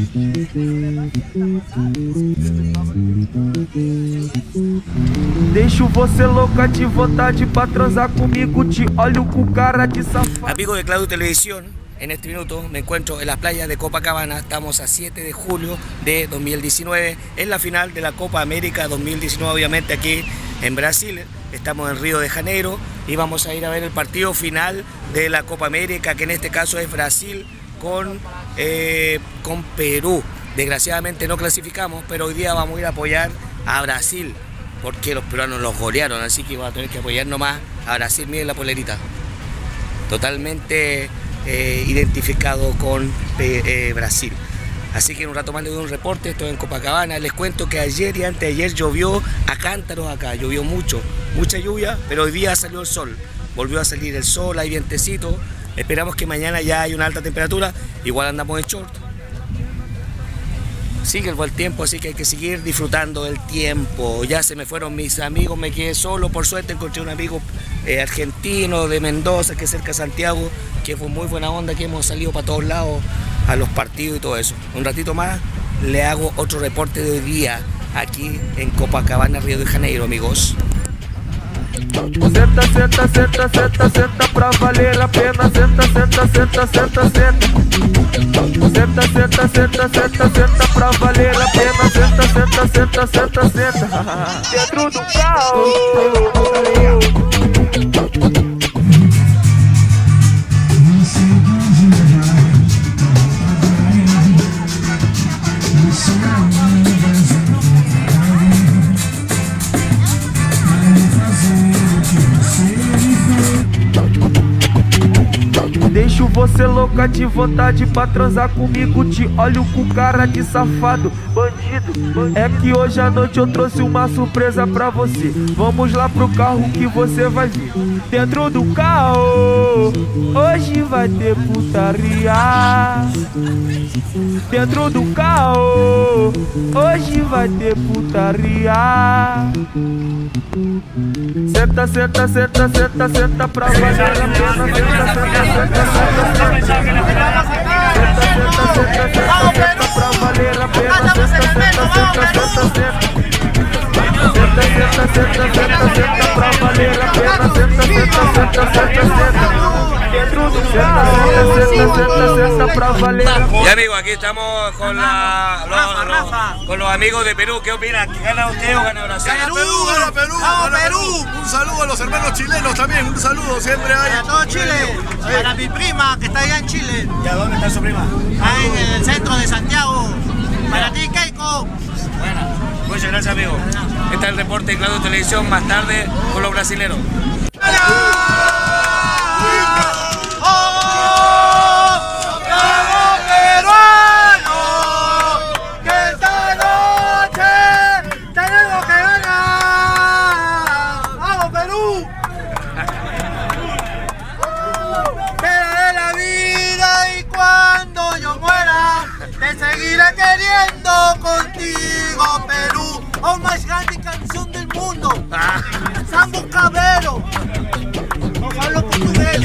Deixo você louca de vontade pra transar comigo, te olho com cara de safado. Amigos de Claudio Televisión, en este minuto me encuentro en las playas de Copacabana. Estamos a 7 de julio de 2019, en la final de la Copa América 2019, obviamente aquí en Brasil. Estamos en Río de Janeiro y vamos a ir a ver el partido final de la Copa América, que en este caso es Brasil con Perú. Desgraciadamente no clasificamos, pero hoy día vamos a ir a apoyar a Brasil, porque los peruanos los golearon, así que vamos a tener que apoyar nomás a Brasil. Miren la polerita, totalmente identificado con Brasil. Así que en un rato más les doy un reporte. Estoy en Copacabana. Les cuento que ayer y anteayer llovió a cántaros acá, llovió mucha lluvia, pero hoy día salió el sol, volvió a salir el sol, hay vientecito. Esperamos que mañana ya haya una alta temperatura, igual andamos en short. Sigue el buen tiempo, así que hay que seguir disfrutando del tiempo. Ya se me fueron mis amigos, me quedé solo. Por suerte encontré un amigo argentino de Mendoza, que es cerca de Santiago, que fue muy buena onda, que hemos salido para todos lados a los partidos y todo eso. Un ratito más le hago otro reporte de hoy día aquí en Copacabana, Río de Janeiro, amigos. Senta, senta, senta, senta, senta pra valer a pena. Senta, senta, senta, senta, senta. Senta, senta, senta, senta, senta pra valer a pena. Senta, senta, senta, senta, senta. Dentro do carro. Deixo você louca de vontade pra transar comigo, te olho com cara de safado, bandido. É que hoje à noite eu trouxe uma surpresa pra você. Vamos lá pro carro que você vai ver. Dentro do carro, hoje vai ter putaria. Dentro do carro, hoje vai ter putaria. Senta, senta, senta, senta, senta pra valer a pena. Senta, senta, senta. Pra valer a pena. Senta pra valer a pena. Senta pra valer a pena. Y amigos, aquí estamos con los amigos de Perú. ¿Qué opinan? ¿Gana usted o gana Brasil? ¡Gana Perú! ¡Gana Perú! ¡Gana Perú! Un saludo a los hermanos chilenos también. Un saludo siempre hay. Para todo Chile. Para mi prima que está allá en Chile. ¿Y a dónde está su prima? Ahí en el centro de Santiago. Para ti, Keiko. Bueno, muchas gracias, amigo. Este es el reporte de Claudio Televisión, más tarde con los brasileros. Queriendo contigo, Perú, la más grande canción del mundo. Sambo Cabrero. No hablo portugués,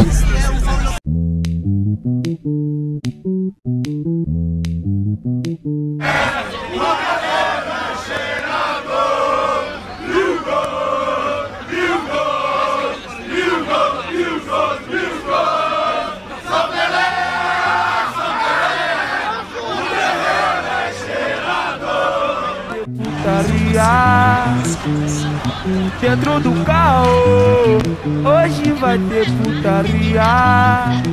Dentro do carro, hoje vai ter putaria.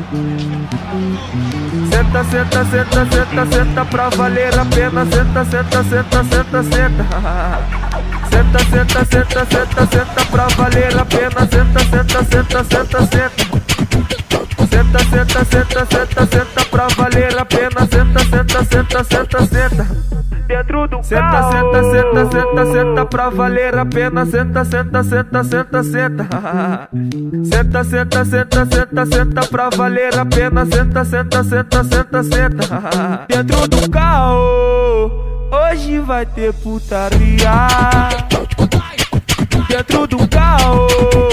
Senta, senta, senta, senta, senta pra valer a pena. Senta, senta, senta, senta, senta. Senta, senta, senta, senta, senta pra valer a pena. Senta, senta, senta, senta, senta. Senta, senta, senta, senta, senta pra valer a pena. Senta, senta, senta, senta, senta. Dentro do senta, senta, senta, senta, senta pra valer a pena. Senta, senta, senta, senta, senta. Senta, senta, senta, senta, senta pra valer a pena. Senta, senta, senta, senta, senta. Dentro do carro, hoje vai ter putaria. Dentro do carro,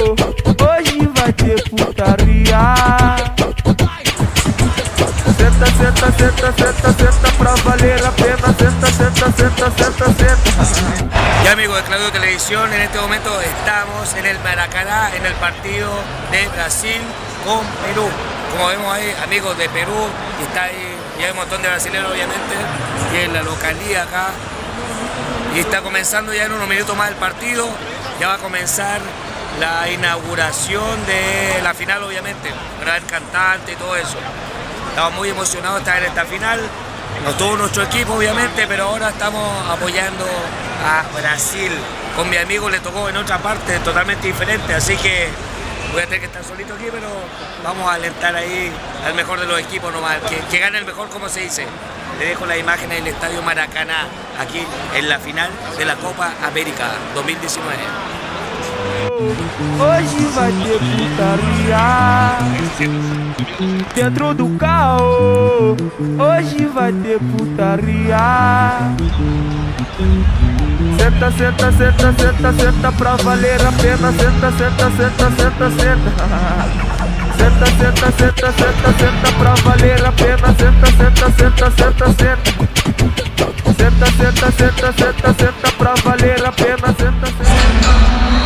hoje vai ter putaria. Senta, senta, senta, senta, senta pra valer a pena. Senta, senta, senta, senta, senta. Ya amigos de Claudio Televisión, en este momento estamos en el Maracaná, en el partido de Brasil con Perú. Como vemos ahí, amigos de Perú, y está ahí, y hay un montón de brasileños obviamente, y en la localía acá. Y está comenzando ya en unos minutos más el partido, ya va a comenzar la inauguración de la final obviamente, para el cantante y todo eso. Estamos muy emocionados de estar en esta final, no todo nuestro equipo obviamente, pero ahora estamos apoyando a Brasil. Con mi amigo le tocó en otra parte totalmente diferente, así que voy a tener que estar solito aquí, pero vamos a alentar ahí al mejor de los equipos nomás, que gane el mejor, como se dice. Le dejo la imagen del Estadio Maracaná, aquí en la final de la Copa América 2019. Hoje vai ter putaria dentro do carro. Hoje vai ter putaria. Senta, senta, senta, senta, senta pra valer a pena. Senta, senta, senta, senta, senta. Senta, senta, senta, senta, senta pra valer a pena. Senta, senta, senta, senta, senta. Senta, senta, senta, senta, senta pra valer a pena. Senta, senta.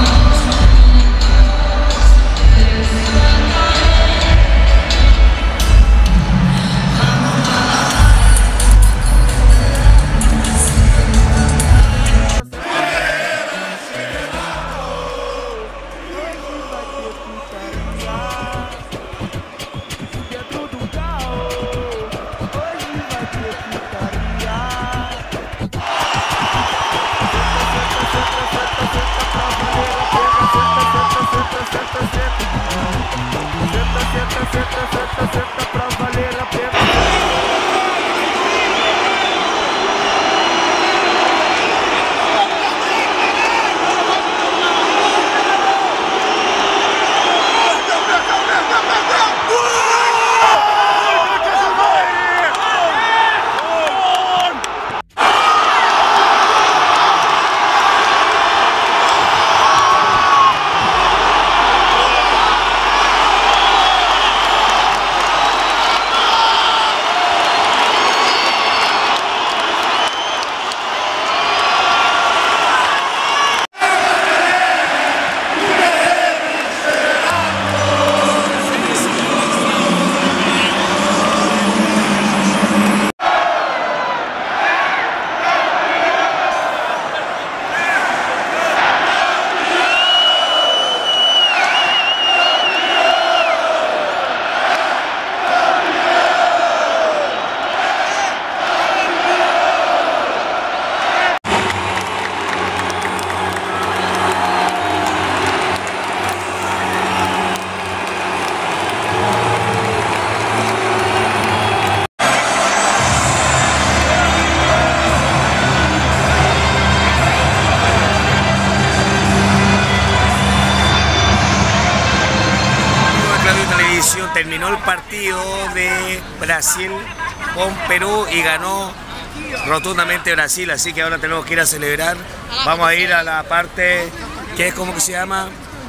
Terminó el partido de Brasil con Perú y ganó rotundamente Brasil, así que ahora tenemos que ir a celebrar. Vamos a ir a la parte que es como que se llama,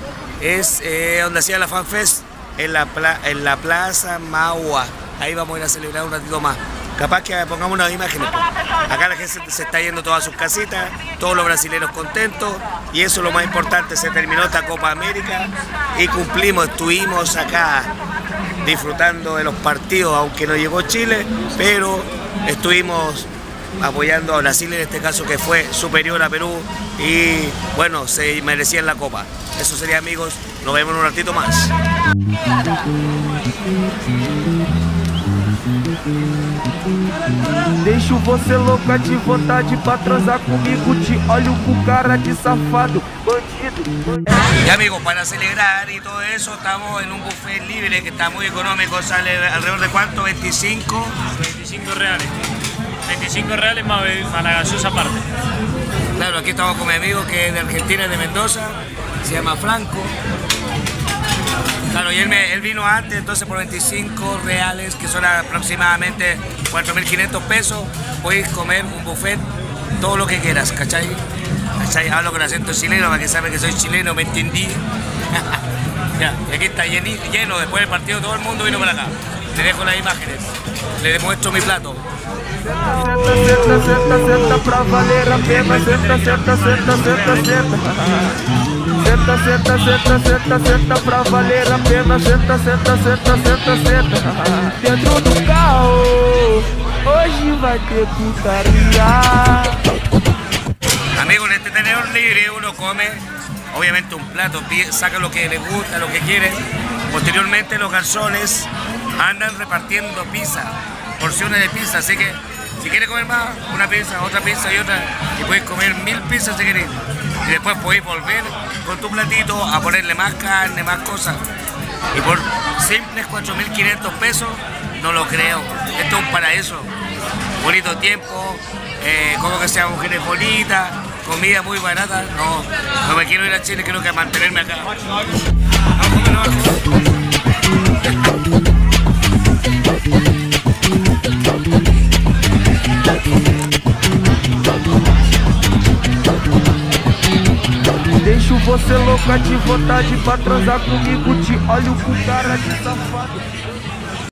es donde hacía la FanFest, en la Plaza Mauá. Ahí vamos a ir a celebrar un ratito más. Capaz que pongamos unas imágenes. Acá la gente se está yendo todas a sus casitas, todos los brasileños contentos, y eso es lo más importante. Se terminó esta Copa América y cumplimos, estuvimos acá disfrutando de los partidos, aunque no llegó Chile, pero estuvimos apoyando a Brasil en este caso, que fue superior a Perú y bueno, se merecían la Copa. Eso sería, amigos, nos vemos en un ratito más. Deixo você louca de vontade pra transar comigo. Te olho com cara de safado, bandido. Y amigos, para celebrar y todo eso, estamos en un buffet libre que está muy económico, sale alrededor de ¿cuánto? 25 reales. 25 reales más la gaseosa aparte. Claro, aquí estamos con mi amigo que es de Argentina, de Mendoza, se llama Franco. Claro, y él vino antes, entonces por 25 reales, que son aproximadamente 4.500 pesos, puedes comer un buffet, todo lo que quieras, ¿cachai? ¿Cachai? Hablo con acento chileno para que saben que soy chileno, ¿me entendí? Ya, y aquí está lleno, después del partido todo el mundo vino para acá. le dejo las imágenes, le demuestro mi plato. Senta pra valer a pena, senta pra valer a pena, senta. Dentro do carro, hoje vai ter putaria. Amigo, en este tenedor libre uno come, obviamente un plato, saca lo que le gusta, lo que quiere. Posteriormente los garzones andan repartiendo pizza, porciones de pizza, así que si quieres comer más, una pizza, otra pizza y otra, y puedes comer 1000 pizzas si querés. Y después podéis volver con tu platito a ponerle más carne, más cosas. Y por simples 4.500 pesos, no lo creo. Esto es un paraíso. Bonito tiempo, como que sean mujeres bonitas, comida muy barata. No me quiero ir a Chile, quiero que mantenerme acá. Deixo você louca de vontade pra transar comigo, te olho com cara de safado.